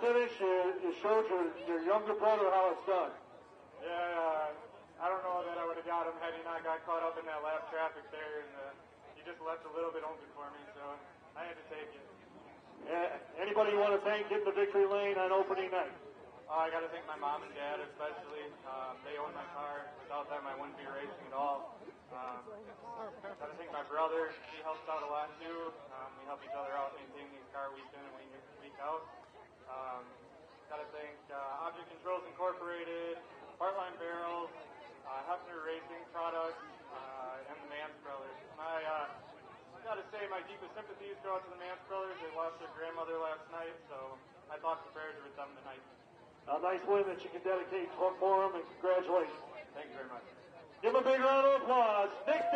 finish, you showed your younger brother how it's done. Yeah, I don't know that I would have got him had he not got caught up in that last traffic there, and he just left a little bit open for me, so I had to take it. Anybody you want to thank in the victory lane on opening night? I got to thank my mom and dad especially. They own my car. Without them, I wouldn't be racing at all. Got to thank my brother. He helps out a lot too. We help each other out maintaining his car week in and week out. Got to thank Object Controls Incorporated, Partline Barrels, Hefner Racing Products, and the Mance Brothers. And I got to say my deepest sympathies go out to the Mance Brothers. They lost their grandmother last night, so my thoughts and prayers are with them tonight. A nice win that you can dedicate for them, and congratulations. Thank you very much. Give them a big round of applause. Nick